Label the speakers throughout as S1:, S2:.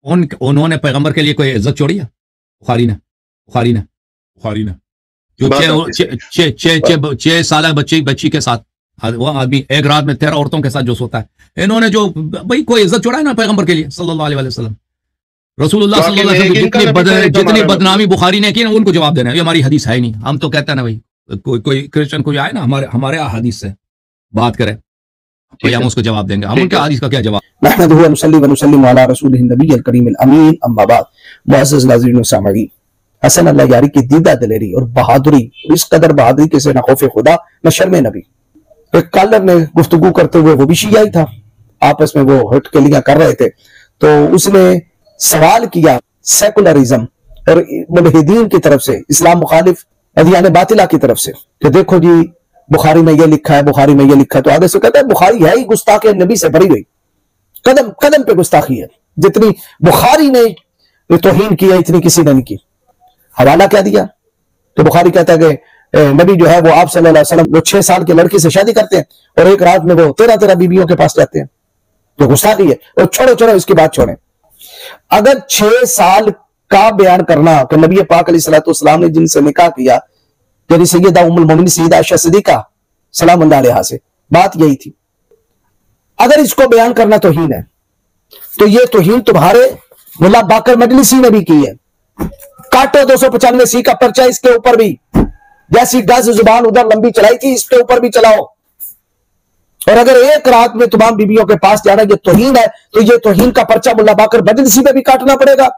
S1: انہوں نے پیغمبر کے لیے کوئی عزت چھوڑی ہے؟ بخاری نے جو 6 سالہ بچی کے ساتھ وہ آدمی ایک رات میں 13 عورتوں کے ساتھ جو سوتا ہے، انہوں نے جو بھائی کوئی عزت چھوڑا ہے نا پیغمبر کے لیے صلی اللہ علیہ وسلم؟ رسول اللہ صلی اللہ علیہ وسلم جتنی بدنامی بخاری نے کی نا، ان کو جواب دینا ہے. یہ ہماری حدیث ہے ہی نہیں. ہم تو کہتے ہیں نا بھائی کوئی کرسچن کوئی آئے نا ہمارے حدیث سے بات کرے تو ہم اس کو جواب دیں گے. ہم ان کے حدیث کا کیا جواب؟
S2: نحمده ونصلي ونسلم على رسوله النبي الكريم الامين اما بعد. معزز ناظرین و سامعین، حسن اللہ یاری کی دیدہ دلیری اور بہادری، اس قدر بہادری کے سے نہ خوف خدا نہ شرم نبی. ایک کالر نے گفتگو کرتے ہوئے، وہ بھی شیعی تھا، آپس میں وہ ہٹ کے لیا کر رہے تھے، تو اس نے سوال کیا سیکولرزم اور ملحدین کی طرف سے، اسلام مخالف ادیان باطلہ کی طرف سے، کہ دیکھو جی بخاری میں یہ لکھا ہے، بخاری میں یہ لکھا ہے. تو آگے سے کہتا ہے بخاری ہے ہی گستاخی نبی سے بھری ہوئی، قدم قدم پہ گستاخی ہے. جتنی بخاری نے توہین کی ہے اتنی کسی نے نہیں کی. حوالہ کیا دیا تو بخاری کہتا ہے کہ نبی جو ہے وہ آپ صلی اللہ علیہ وسلم وہ 6 سال کے لڑکی سے شادی کرتے ہیں اور ایک رات میں وہ 13 بیویوں کے پاس جاتے ہیں. تو گستاخی ہے. اور چھوڑو اس کی بات چھوڑیں. اگر 6 سال کا بیان کرنا کہ نبی پاک علیہ السلام نے جن سے نکاح کیا، یعنی سیدہ ام المومنین سیدہ عائشہ صدیقہ سلام اللہ علیہا سے، بات یہی تھی. اگر اس کو بیان کرنا توہین ہے تو یہ توہین تمہارے ملا باقر مجلسی نے بھی کی ہے. کاٹو 295 کا پرچہ اس کے اوپر بھی، جیسی گز زبان ادھر لمبی چلائی تھی اس کے اوپر بھی چلاؤ. اور اگر ایک رات میں تمام بیویوں کے پاس جانا یہ توہین ہے تو یہ توہین کا پرچہ ملا باقر مجلسی پہ بھی کاٹنا پڑے گا.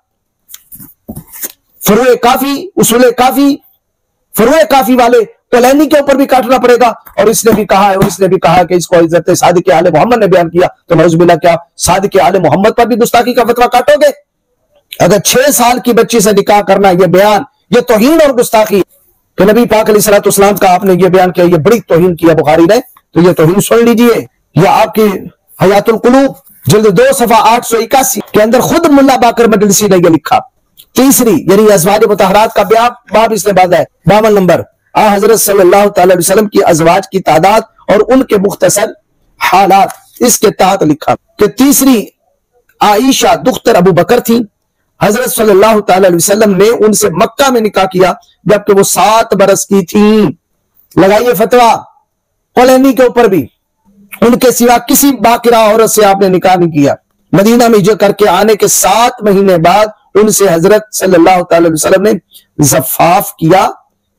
S2: فروع کافی، اصول کافی، فروع کافی والے کلینی کے اوپر بھی کاٹنا پڑے گا. اور اس نے بھی کہا ہے، اور اس نے بھی کہا کہ اس کو عزت صادق آل محمد نے بیان کیا، تو نعوذ باللہ کیا صادق آل محمد پر بھی گستاخی کا فتویٰ کاٹو گے؟ اگر 6 سال کی بچی سے نکاح کرنا یہ بیان، یہ توہین اور گستاخی کہ نبی پاک علیہ السلام کا آپ نے یہ بیان کیا، یہ بڑی توہین کیا بخاری نے، تو یہ توہین سن لیجئے. یہ آپ کی حیات القلوب جلد 2 صفحہ 881 کے اندر خود ملا باقر مجلسی نے یہ لکھا. تیسری یعنی ازواج مطہرات کا باب اس نے باندھا ہے 52 نمبر. حضرت صلی اللہ تعالی علیہ وسلم کی ازواج کی تعداد اور ان کے مختصر حالات اس کے تحت لکھا کہ تیسری عائشہ دختر ابو بکر تھی. حضرت صلی اللہ تعالی علیہ وسلم نے ان سے مکہ میں نکاح کیا جبکہ وہ 7 برس کی تھیں. لگائیے فتویٰ کلینی کے اوپر بھی، ان کے سوا کسی باقرہ عورت سے آپ نے نکاح نہیں کیا. مدینہ میں ہجرت کر کے آنے کے 7 مہینے بعد ان سے حضرت صلی اللہ تعالی علیہ وسلم نے زفاف کیا.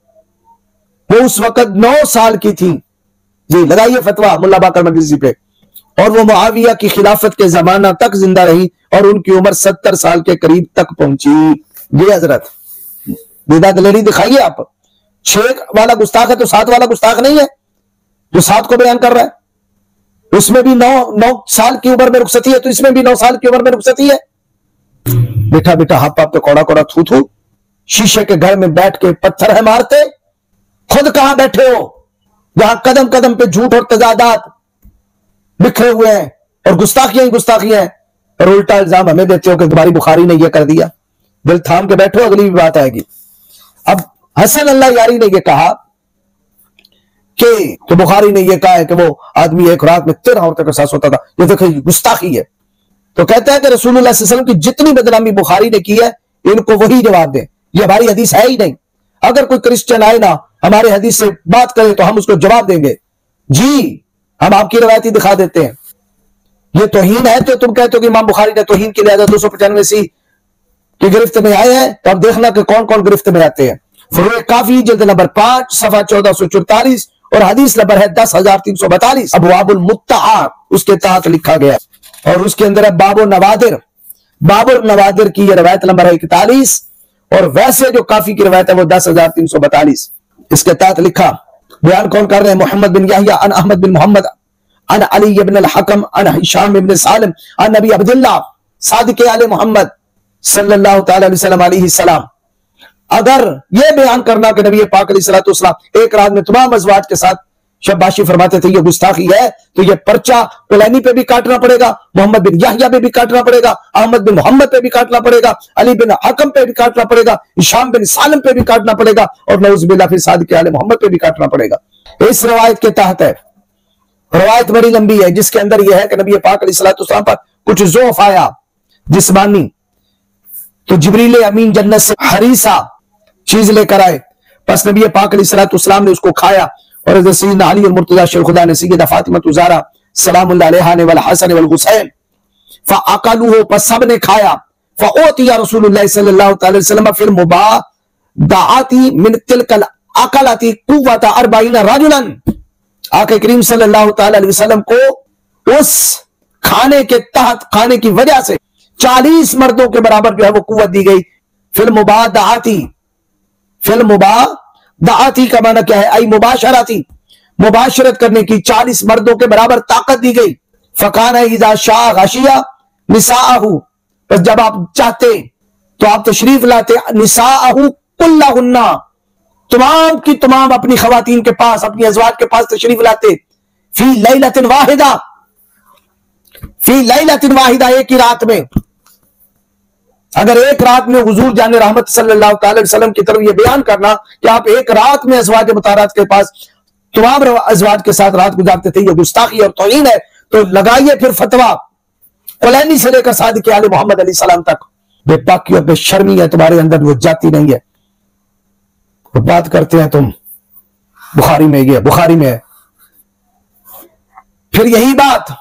S2: وہ اس وقت 9 سال کی تھی. جی لگائیے فتویٰ ملا باقر مجلسی پہ. اور وہ معاویہ کی خلافت کے زمانہ تک زندہ رہی اور ان کی عمر 70 سال کے قریب تک پہنچی. یہ حضرت دیدہ دلیری دکھائیے. آپ 6 والا گستاخ ہے تو 7 والا گستاخ نہیں ہے جو 7 کو بیان کر رہا ہے. اس میں بھی 9 سال کی عمر میں رخصتی ہے تو اس میں بھی 9 سال کی عمر میں رخصتی ہے. بیٹھا بیٹھا ہپ پاپ تو کوڑا کوڑا تھو تھو، شیشے کے گھر میں بیٹھ کے پتھر ہے مارتے. خود کہاں بیٹھے ہو جہاں قدم قدم پہ جھوٹ اور تضادات بکھرے ہوئے ہیں اور گستاخیاں ہی گستاخیاں ہیں، اور الٹا الزام ہمیں دیتے ہو کہ تمہاری بخاری نے یہ کر دیا. دل تھام کے بیٹھو، اگلی بھی بات آئے گی. اب حسن اللہ یاری نے یہ کہا کہ تو بخاری نے یہ کہا ہے کہ وہ آدمی ایک رات میں 13 عورتوں کے ساتھ ہوتا تھا. یہ دیکھیں گستاخی ہے. تو کہتا ہے کہ رسول اللہ صلی اللہ علیہ وسلم کی جتنی بدنامی بخاری نے کی ہے ان کو وہی جواب دیں. یہ ہماری حدیث ہے ہی نہیں. اگر کوئی کرسچن آئے نا ہمارے حدیث سے بات کرے تو ہم اس کو جواب دیں گے. جی ہم آپ کی روایتی دکھا دیتے ہیں. یہ توہین ہے تو تم کہتے ہو کہ امام بخاری نے توہین کی لہذا 295 کی گرفت میں آئے ہیں. تو اب دیکھنا کہ کون کون گرفت میں آتے ہیں. فروع کافی جلد نمبر 5 صفحہ 1444 اور حدیث نمبر ہے 10342. ابواب المتعہ اس کے تحت لکھا گیا اور اس کے اندر ہے باب النوادر. باب النوادر کی یہ روایت نمبر ہے 41 اور ویسے جو کافی کی روایت ہے وہ 10342. اس کے تحت لکھا. بیان کون کر رہے ہیں؟ محمد بن یحییٰ عن احمد بن محمد عن علی بن الحکم عن ہشام بن سالم عن نبی عبداللہ صادق آل محمد صلی اللہ تعالی علیہ وسلم علیہ السلام. اگر یہ بیان کرنا کہ نبی پاک علیہ السلام ایک رات میں تمام ازواج کے ساتھ شباشی فرماتے تھے یہ گستاخی ہے تو یہ پرچہ کلینی پہ بھی کاٹنا پڑے گا، محمد بن یحییٰ پہ بھی کاٹنا پڑے گا، احمد بن محمد پہ بھی کاٹنا پڑے گا، علی بن حکم پہ بھی کاٹنا پڑے گا، ہشام بن سالم پہ بھی کاٹنا پڑے گا، اور نعوذ باللہ پھر صادق آل محمد پہ بھی کاٹنا پڑے گا. اس روایت کے تحت ہے. روایت بڑی لمبی ہے جس کے اندر یہ ہے کہ نبی پاک علیہ السلام پر کچھ ضعف آیا جسمانی، तो जिब्रील अमीन जन्नत से हरीसा चीज लेकर आए, बस नबी पाक अलैहिस्सलाम ने उसको खाया, और हज़रत सैयदना अली और मुर्तज़ा शेर खुदा ने सैयदा फातिमा ज़हरा सलामुल्लाह अलैहा ने वल हसन वल हुसैन फ़अकलूहु, बस सब ने खाया। फ़अतिया रसूलुल्लाह सल्लल्लाहु अलैहि वसल्लम फिल मुबादाअती मिन तिलकल अकलती कुव्वत 40 रजुलन। आके करीम सल्लल्लाहु अलैहि वसल्लम को उस खाने के तहत, खाने की वजह से 40 मर्दों के बराबर जो है वो कुव्वत दी गई। फिल मुबादाअती, फिल मुबादाअती का माना क्या है? आई मुबाशरती, मुबाशरत करने की 40 मर्दों के बराबर ताकत दी गई। फकाना इज़ा शाअ गशिया निसाअहु, बस जब आप चाहते तो आप तशरीफ लाते निसाअहु कुल्लहुन्ना, तमाम की तमाम अपनी खवातीन के पास, अपनी अज़वाज के पास तशरीफ लाते। फी लैलतिन वाहिदा, फी लैलतिन वाहिदा, एक ही रात में। अगर एक रात में हुजूर जाने रहमत सल्लल्लाहु अलैहि वसल्लम की तरफ ये बयान करना कि आप एक रात में अज़वाज मुताहरात के पास तमाम अज़वाज के साथ रात गुजारते थे, ये गुस्ताखी और तौहीन है। तो लगाइए फिर फतवा, कुलैनी से लेकर सादिक़ आले मोहम्मद अलैहि सलाम तक। बेपाकी और बेशर्मी है तुम्हारे अंदर, वो जाती नहीं है। वो बात करते हैं तुम बुखारी में, ये बुखारी में है। फिर यही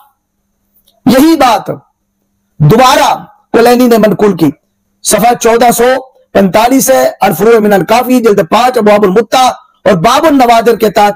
S2: बात दोबारा कुलैनी ने मनकुल की, सफा 1445 है, अल-फुरू' मिन अल-काफ़ी जिल्द 5 अबवाबुल मुत्ता और बाबुल नवादिर के तहत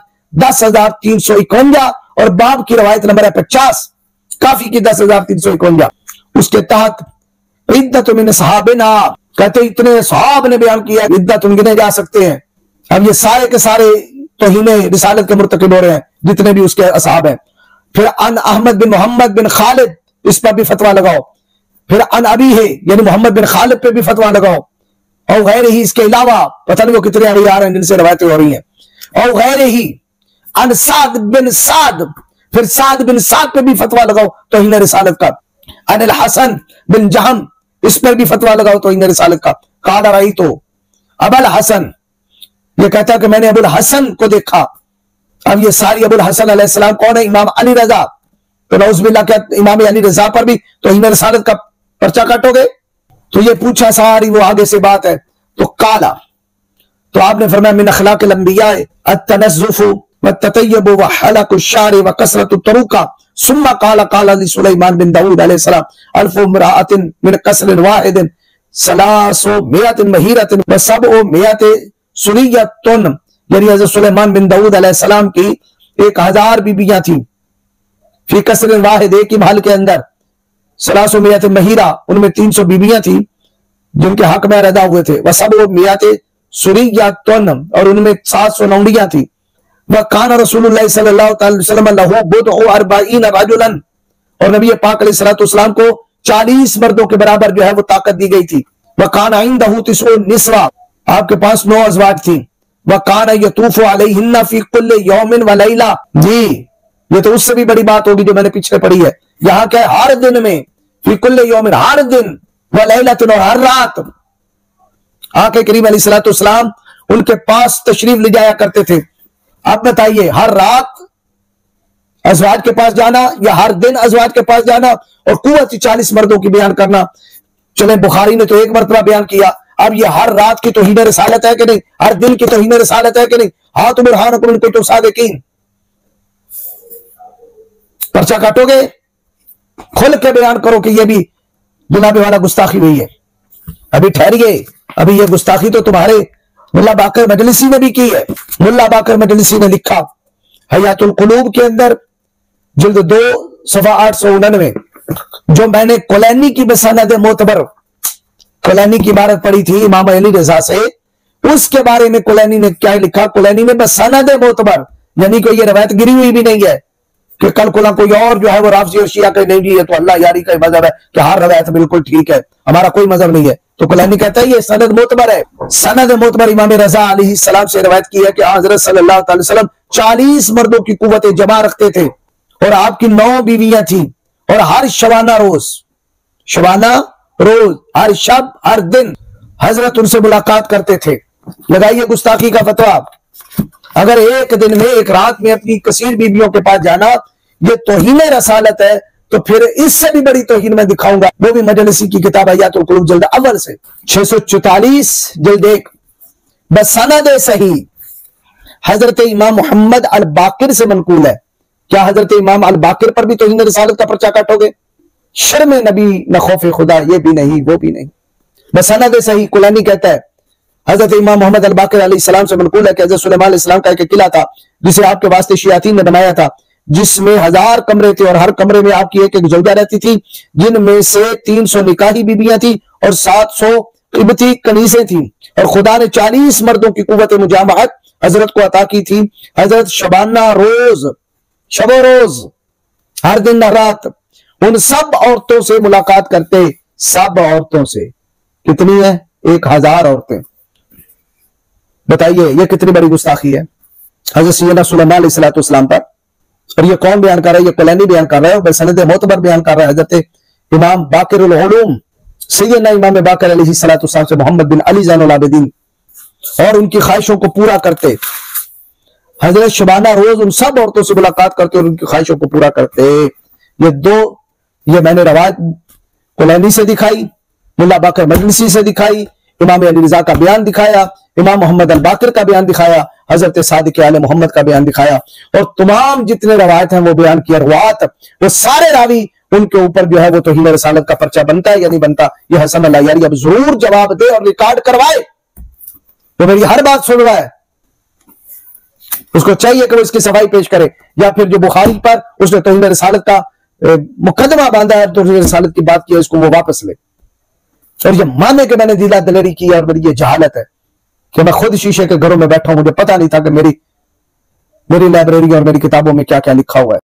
S2: 10,351, और बाब की रवायत नंबर है 50, काफी की 10,351। उसके तहत इद्दत मिन सहाबिना, कहते इतने सहाब ने बयान किया, इद्दत गिने जा सकते हैं। अब ये सारे के सारे तौहीने रिसालत के मुर्तकिब हो रहे हैं, जितने भी उसके असहाब हैं। फिर अन अहमद बिन मोहम्मद बिन खालिद, इस पर भी फतवा लगाओ। फिर अन अबी है, यानी मोहम्मद बिन खालिद पे भी फतवा लगाओ। और गैर ही, इसके अलावा पता नहीं वो कितने आ रहे हैं जिनसे रवायतें हो रही हैं। और गैर ही अन साद बिन साद, फिर साद बिन साद पे भी फतवा लगाओ तौहीन रिसालत का। अनिल हसन बिन जहम, इस पर भी फतवा लगाओ तौहीन रिसालत का। काला रही तो अबुल हसन, ये कहता है कि मैंने अबुल हसन को देखा। अब ये सारी अबुल हसन अलैहिस्सलाम कौन है? इमाम अली रजा। तो नऊज़ुबिल्लाह, क्या इमाम अली रजा पर भी तौहीन रिसालत का पर्चा काटोगे? तो ये पूछा सारी वो आगे से बात है। तो काला, तो आपने फरमाया मिन अखलाक़िल अंबिया अत-तनज़्ज़ुफ़ु वत-ततय्युबु व हलक़ु अश-शारि व कसरतु तुरुक़ा। सुम्मा काला काला लि सुलैमान बिन दाऊद अलैहिस्सलाम अल्फ़ु इम्रअतिन मिन कसरिन वाहिदिन सलासु मिअतिन महीरतिन व सबउ मिअति सुरियतुन, यानी हज़रत सुलैमान बिन दाऊद अलैहिस्सलाम की 1000 बीबियां थी। फी कसरिन वाहिद, एक ही महल के अंदर। सलासु मिअतिन महीरा, उनमें 300 बीबियां थी जिनके हक में रदा हुए थे। व सबउ मिअति सुरियतुन, और उनमें 700 लौंडियां थी। वह कान रसूलुल्लाह सल्लल्लाहु अलैहि वसल्लम लहू बुदउ 40 रजुलन, और नबी पाक अलैहिस्सलाम को 40 मर्दों के बराबर जो है वो ताकत दी गई थी। वह कान इंदहु 90 निस्वा, आपके पास 9 अज़वाज थी। वह कान यतूफु अलैहिन्ना फी कुल्लि यौमिन व लैला। जी, ये तो उससे भी बड़ी बात होगी जो मैंने पीछे पढ़ी है। यहाँ क्या है? हर दिन में, फी कुल्लि यौमिन, हर दिन, व लैलतुन, और हर रात। आके करीम अलैहिस्सलाम उनके पास तशरीफ ले जाया करते थे। आप बताइए, हर रात अज़वाज के पास जाना या हर दिन अज़वाज के पास जाना, और कुव्वत 40 मर्दों की बयान करना। चले, बुखारी ने तो एक मरतबा बयान किया, अब ये हर रात की तौहीन रिसालत है कि नहीं? हर दिन की तौहीन रिसालत है कि नहीं? हाँ, तुम बुरहानकुम इन कुंतुम सादिकीन। पर्चा काटोगे? खुल के बयान करो कि ये भी गुलाबी वाला गुस्ताखी हुई है। अभी ठहरिए, अभी ये गुस्ताखी तो तुम्हारे मुल्ला बाकर मजलिसी ने भी की है। मुल्ला बाकर मजलिसी ने लिखा हयातुल कुलूब के अंदर जिल्द 2 सफा 899, जो मैंने कुलैनी की बसनद मोतबर, कुलैनी की इबारत पढ़ी थी इमाम अली रजा से, उसके बारे में कुलैनी ने क्या लिखा? कुलैनी में बसनद मोतबर, यानी कोई ये रवायत गिरी हुई भी नहीं है कि कल कुला कोई और जो है वो राफजी और शिया का नहीं, है तो अल्लाह यारी का मजहब है कि हर रवायत बिल्कुल ठीक है, हमारा कोई मजहब नहीं है। तो कुलैनी कहता है ये सनद मोतबर है। सनद मोतबर इमाम रजा अलैहिस्सलाम से रवायत की है कि हज़रत सल्लल्लाहु अलैहि वसल्लम 40 मर्दों की कुव्वतें जमा रखते थे, और आपकी 9 बीवियां थी, और हर शबाना रोज हर शब हर दिन हजरत उनसे मुलाकात करते थे। लगाइए गुस्ताखी का फतवा। अगर एक दिन में, एक रात में अपनी कसीर बीवियों के पास जाना ये तौहीन रसालत है, तो फिर इससे भी बड़ी तौहीन मैं दिखाऊंगा। वो भी मजलिसी की किताब हयातुल कुलूब जल्द अव्वल से 644 जल्द 1 बसनद सही हजरत इमाम मोहम्मद अल बाकिर से मनकूल है। क्या हजरत इमाम अल बाकिर पर भी तौहीन रिसालत का पर्चा काटोगे? शर्म नबी न खौफ खुदा, ये भी नहीं वो भी नहीं। बसनद सही कुलैनी कहता है हजरत इमाम मोहम्मद अल बाकिर अलैहिस्सलाम से मनकूल है कि हजरत सुलेमान अलैहिस्सलाम का एक किला था जिसे आपके वास्ते शियातीन ने बनाया था, जिसमें 1000 कमरे थे और हर कमरे में आपकी एक एक जौजा रहती थी, जिनमें से 300 निकाही बीबियां थी और 700 इब्ती कनीसें थी। और खुदा ने 40 मर्दों की कुव्वत मुजामहत हजरत को अता की थी। हजरत शबाना रोज शबो रोज हर दिन हर रात उन सब औरतों से मुलाकात करते, सब औरतों से। कितनी है? 1000 औरतें। बताइए ये कितनी बड़ी गुस्ताखी है हजरत सैयदना सुलेमान अलैहिस्सलाम पर। और ये कौन बयान कर रहा है? ये कुलैनी बयान कर रहा है, बसनद मोतबर बयान कर रहा है हजरत इमाम बाकिरुल उलूम सैयदना इमाम बाकिर अलैहिस्सलाम से मोहम्मद बिन अली ज़ैनुल आबिदीन। और उनकी ख्वाहिशों को पूरा करते। हजरत शबाना रोज उन सब औरतों से मुलाकात करते और उनकी ख्वाहिशों को पूरा करते। ये मैंने रवायत कुलैनी से दिखाई, मुल्ला बाकर मजलिसी से दिखाई, इमाम अली रजा का बयान दिखाया, इमाम मोहम्मद अल बाकिर का बयान दिखाया, हजरत सादिक आले मोहम्मद का बयान दिखाया, और तमाम जितने रवायत हैं वो बयान किया रुवात, वो सारे रावी उनके ऊपर जो है वो तौहीन रिसालत का पर्चा बनता है या नहीं बनता? ये हसन अल यारी अब जरूर जवाब दे और रिकॉर्ड करवाए। वो मेरी हर बात सुन रहा है, उसको चाहिए कि वो इसकी सफाई पेश करे। या फिर जो बुखारी पर उसने तौहीन रिसालत का मुकदमा बांधा है, तौहीन रिसालत की बात की है, इसको वो वापस ले। और ये माने कि मैंने दिला दलेरी की और मेरी ये जहालत है कि मैं खुद शीशे के घरों में बैठा हूं, मुझे पता नहीं था कि मेरी लाइब्रेरी और मेरी किताबों में क्या क्या लिखा हुआ है।